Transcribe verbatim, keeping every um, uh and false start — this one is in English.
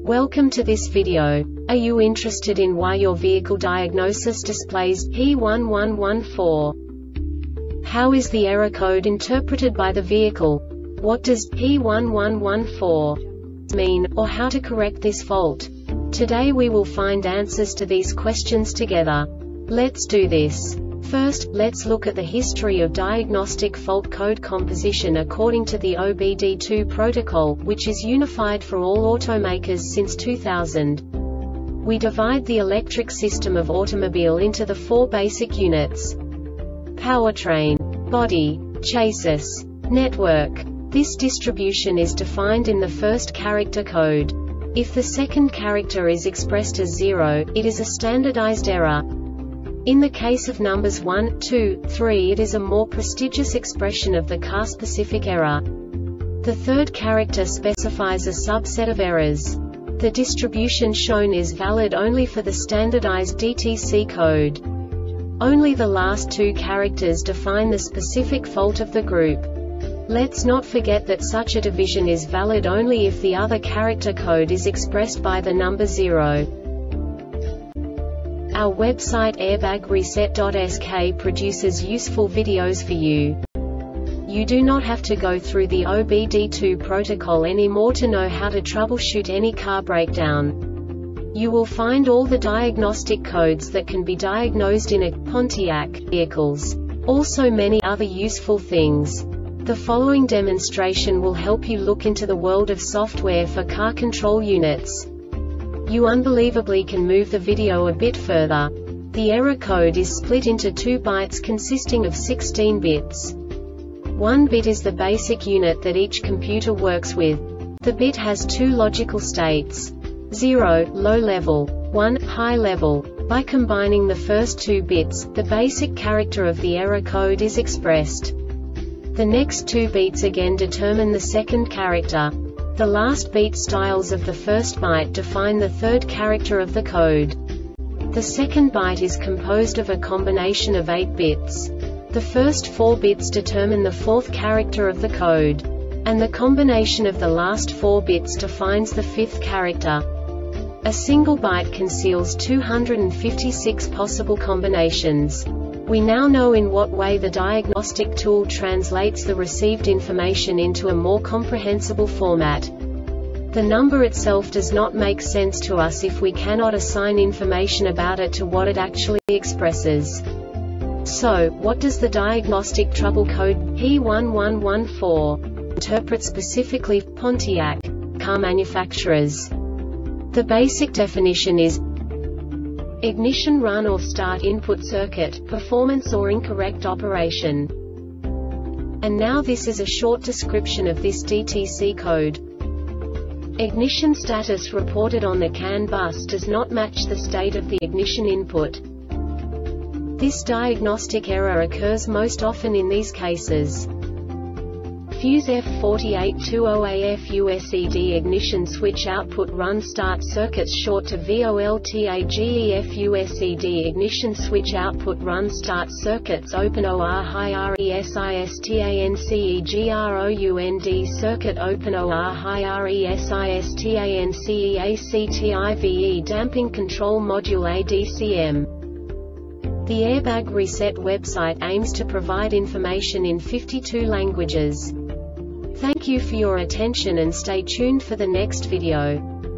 Welcome to this video. Are you interested in why your vehicle diagnosis displays P one one one four? How is the error code interpreted by the vehicle? What does P one one one four mean, or how to correct this fault? Today we will find answers to these questions together. Let's do this. First, let's look at the history of diagnostic fault code composition according to the O B D two protocol, which is unified for all automakers since two thousand. We divide the electric system of automobile into the four basic units: powertrain, body, chassis, network. This distribution is defined in the first character code. If the second character is expressed as zero, it is a standardized error. In the case of numbers one, two, three, it is a more prestigious expression of the car-specific error. The third character specifies a subset of errors. The distribution shown is valid only for the standardized D T C code. Only the last two characters define the specific fault of the group. Let's not forget that such a division is valid only if the other character code is expressed by the number zero. Our website airbag reset dot S K produces useful videos for you. You do not have to go through the O B D two protocol anymore to know how to troubleshoot any car breakdown. You will find all the diagnostic codes that can be diagnosed in a Pontiac vehicles. Also many other useful things. The following demonstration will help you look into the world of software for car control units. You unbelievably can move the video a bit further. The error code is split into two bytes consisting of sixteen bits. One bit is the basic unit that each computer works with. The bit has two logical states: zero, low level, one, high level. By combining the first two bits, the basic character of the error code is expressed. The next two beats again determine the second character. The last beat styles of the first byte define the third character of the code. The second byte is composed of a combination of eight bits. The first four bits determine the fourth character of the code. And the combination of the last four bits defines the fifth character. A single byte conceals two hundred fifty-six possible combinations. We now know in what way the diagnostic tool translates the received information into a more comprehensible format. The number itself does not make sense to us if we cannot assign information about it to what it actually expresses. So, what does the diagnostic trouble code P one one one four interpret specifically for Pontiac car manufacturers? The basic definition is ignition run or start input circuit, performance or incorrect operation. And now this is a short description of this D T C code. Ignition status reported on the C A N bus does not match the state of the ignition input. This diagnostic error occurs most often in these cases: Fuse F four eight two zero A F U S E D ignition switch output run start circuits short to VOLTAGE F U S E D ignition switch output run start circuits open O R high R E S I S T A N C E G R O U N D circuit open O R high R E S I S T A N C E A C T I V E damping control module A D C M. The Airbag Reset website aims to provide information in fifty-two languages. Thank you for your attention and stay tuned for the next video.